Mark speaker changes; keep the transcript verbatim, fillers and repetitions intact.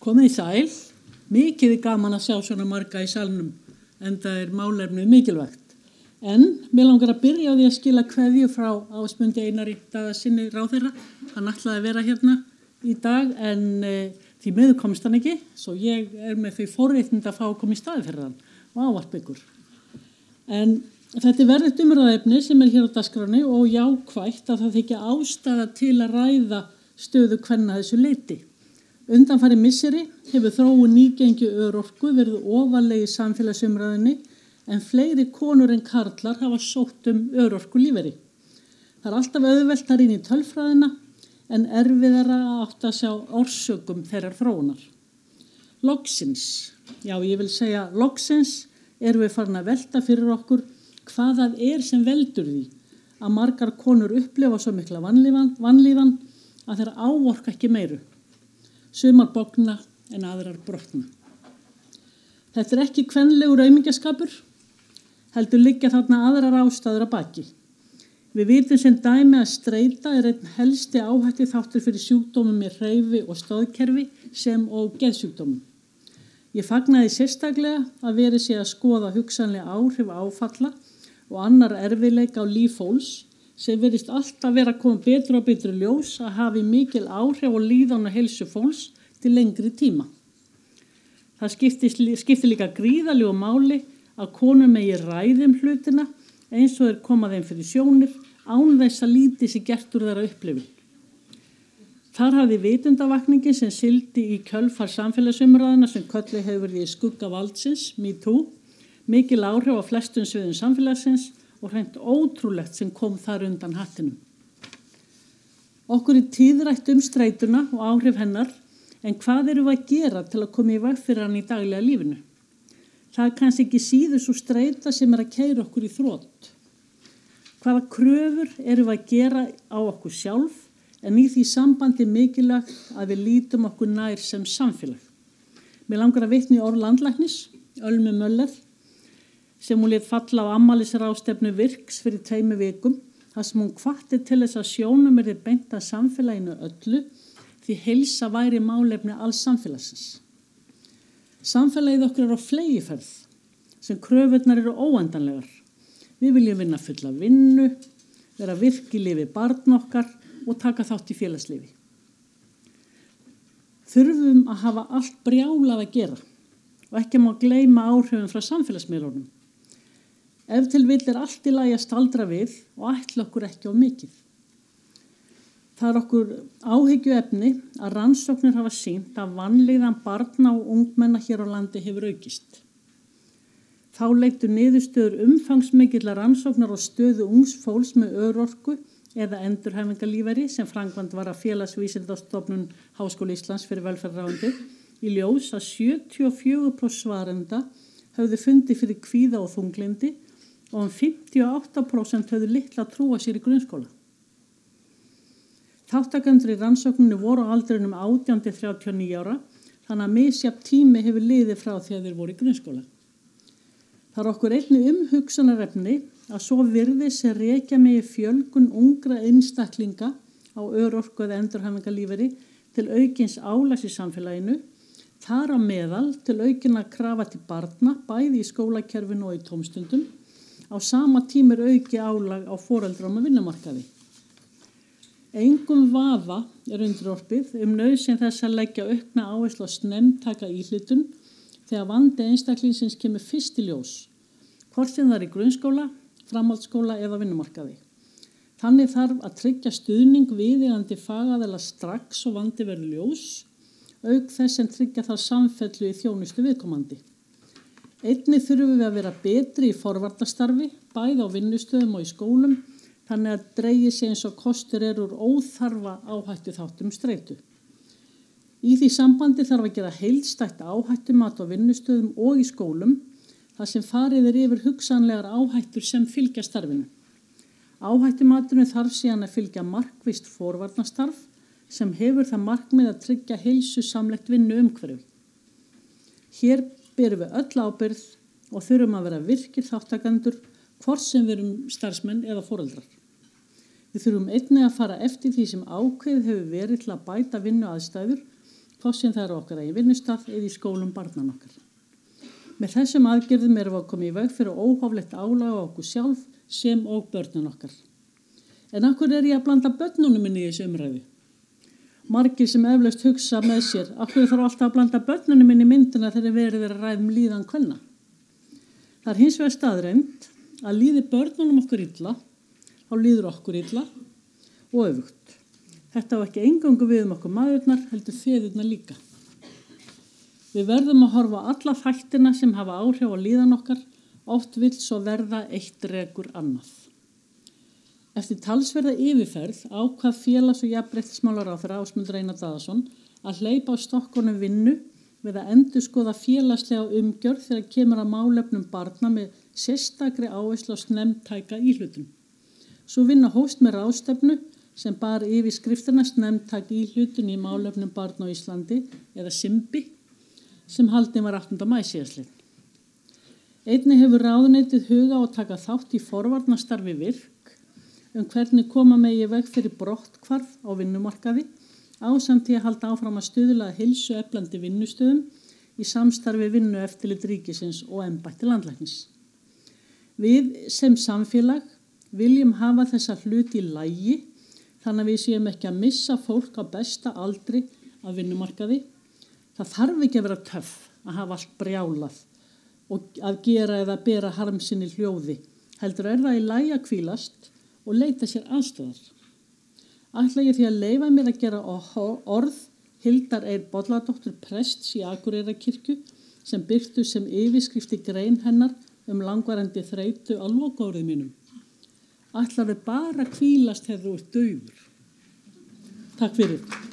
Speaker 1: Komið í sæl, mikið er gaman að sjá svona marga í salnum, en það er málefnið mikilvægt. En mér langar að byrja á því að skila kveðju frá Ásmundi Einari Daðasyni ráðherra. Hann ætlaði að vera hérna í dag, en e, því miður komst hann ekki, svo ég er með því forréttindi að fá að koma í staði fyrir hann og ávarpa ykkur. En þetta er verðugt umræðuefni sem er hér á dagskránni og jákvætt að það þykja ástæða til að ræða stöðu kvenna að þessu leyti. Undanfari misseri hefur þróun nýgengi örorku verið ofarlega í samfélagsumræðunni en fleiri konur en karlar hafa sótt um örorku lífeyri. Það er alltaf auðvelt að rýna í tölfræðina en erfiðara að átta sig á orsökum þeirrar þróunar. Loksins, já ég vil segja loksins, erum við farin að velta fyrir okkur hvað það er sem veldur því að margar konur upplifa svo mikla vanlíðan, vanlíðan að þeir áorka ekki meiru. Sumar bogna en aðrar brotna. Þetta er ekki kvenlegur aumingjaskapur, heldur liggja þarna aðrar ástæður að baki. Við vitum sem dæmi að streita er einn helsti áhætti þáttur fyrir sjúkdómum í hreyfi og stoðkerfi sem og geðsjúkdómum. Ég fagnaði sérstaklega að verið sé að skoða hugsanlega áhrif áfalla og annar erfiðleika á líf fólks sem verðist alltaf vera að koma betur og betur ljós að hafi mikil áhrif og líðan og heilsu fólks til lengri tíma. Það skiptir, skiptir líka gríðalegu máli að konur megi ræðum hlutina eins og þeir koma þeim fyrir sjónir án þess að lítið sé gert úr þeirra upplifun. Þar hafði vitundavakningin sem sildi í kjölfar samfélagsumræðuna sem kölluð hefur verið í skugga valdsins, MeToo, mikil áhrif á flestum sviðum samfélagsins og hreint ótrúlegt sem kom þar undan hattinum. Okkur er tíðrætt um streituna og áhrif hennar, en hvað erum við að gera til að koma í veg fyrir hann í daglega lífinu? Það er kannski ekki síður svo streita sem er að keyra okkur í þrot. Hvaða kröfur erum við að gera á okkur sjálf, en í því sambandi mikilvægt að við lítum okkur nær sem samfélag. Mér langar að vitna í orð landlæknis, Ölmu Möller, sem hún lét falla á afmælisráðstefnu Virks fyrir tveimur vikum, þar sem hún hvatti til þess að sjónum er beint að samfélaginu öllu, því heilsa væri málefni alls samfélagsins. Samfélagið okkur er á fleygiferð, sem kröfurnar eru óendanlegar. Við viljum vinna fulla vinnu, vera virk í lífi barn okkar og taka þátt í félagslífi. Þurfum að hafa allt brjálað að gera og ekki má gleyma áhrifum frá samfélagsmiðlunum. Ef til vill er allt í lagi að staldra við og ætla okkur ekki á mikið. Það er okkur áhyggjuefni að rannsóknir hafa sýnt að vanlíðan barna og ungmenna hér á landi hefur aukist. Þá leiddu niðurstöður umfangsmikillar rannsóknar á stöðu ungs fólks með örorku eða endurhæfingarlífeyri sem framkvæmd var að Félagsvísindastofnun Háskóla Íslands fyrir velferðarráðuneytið í ljós að sjötíu og fjögur prósent svarenda höfðu fundið fyrir kvíða og þunglyndi og um fimmtíu og átta prósent höfðu litla trúa sér í grunnskóla. Þátttakendur í rannsókninni voru á aldrinum átján til þrjátíu og níu ára, þannig að misjafn tími hefur liðið frá því að þeir voru í grunnskóla. Það er okkur einnig umhugsunarefni að svo virðist sem rekja megi fjölgun ungra einstaklinga á örorku eða endurhæfingarlífeyri til aukins álags í samfélaginu, þar á meðal til aukinna krafa til barna, bæði í skólakerfinu og í tómstundum, á sama tíma er auki álag á foreldrum og vinnumarkaði. Engum vafa er undirorpið um nauðsyn þess að leggja aukna áherslu á snemmtæka íhlutun þegar vandi einstaklingsins kemur fyrst í ljós, hvort sem það er í grunnskóla, framhaldsskóla eða vinnumarkaði. Þannig þarf að tryggja stuðning viðeigandi fagaðila strax og vandi verður ljós, auk þess sem tryggja þar samfellu í þjónustu viðkomandi. Einnig þurfum við að vera betri í forvarnastarfi, bæði á vinnustöðum og í skólum, þannig að dreigi sig eins og kostur er úr óþarfa áhættu þáttum streitu. Í því sambandi þarf að gera heildstætt áhættumat á vinnustöðum og í skólum, þar sem farið er yfir hugsanlegar áhættur sem fylgja starfinu. Áhættumatinu þarf síðan að fylgja markvisst forvarnastarf sem hefur það markmið að tryggja heilsusamlegt vinnuumhverfi. Hér berum við öll ábyrgð og þurfum að vera virkir þáttakendur, hvort sem við erum starfsmenn eða foreldrar. Við þurfum einnig að fara eftir því sem ákveðið hefur verið til að bæta vinnuaðstæður, hvort það eru okkar í vinnustað eða í skólum barnan okkar. Með þessum aðgerðum erum við að koma í veg fyrir óhóflegt álag á okkur sjálf sem og börnun okkar. En af hverju er ég að blanda börnunum minni í þessu umræðu? Margir sem eflaust hugsa með sér, af hverju þarf alltaf að blanda börnunum minni í myndina þegar verið er að ræða um líðan kvenna. Það er hins vegar staðreynd að líði börnunum okkur illa, þá líður okkur illa og öfugt. Þetta á ekki eingöngu við um okkur maðurnar, heldur feðurnar líka. Við verðum að horfa á alla þættina sem hafa áhrif á líðan okkar, oft vill svo verða eitt rekur annað. Eftir talsverða yfirferð ákvað félags- og jafnréttismálaráðherra Ásmundur Einar Daðason að hleypa á stokkunum vinnu við að endurskoða félagslega umgjörð þegar kemur að málefnum barna með sérstakri áherslu á snemmtæka íhlutun. Svo vinna hófst með ráðstefnu sem bar yfir skriftina snemmtæka íhlutun í málefnum barna á Íslandi eða SIMBI sem haldin var áttunda maí síðastliðinn. Einnig hefur ráðuneytið huga á að taka þátt í forvarnastarfi virk um hvernig koma megi veg fyrir brotthvarf á vinnumarkaði ásamt því að halda áfram að stuðla að heilsueflandi vinnustöðum í samstarfi vinnueftirlit ríkisins og embætti landlæknis. Við sem samfélag viljum hafa þessa hluti í lagi þannig að við séum ekki að missa fólk á besta aldri af vinnumarkaði. Það þarf ekki að vera töff að hafa allt brjálað og að gera eða bera harmsinni hljóði. Heldur er það í lagi að hvílast og leita sér aðstöðar. Ætla ég því að leyfa mér að gera orð Hildar Eir Bolladóttur prests í Akureyrakirkju sem birtu sem yfirskrifti grein hennar um langvarandi þreytu að lokaorðum mínum. Ætlarðu bara að hvílast þegar þú ert daufur. Takk fyrir.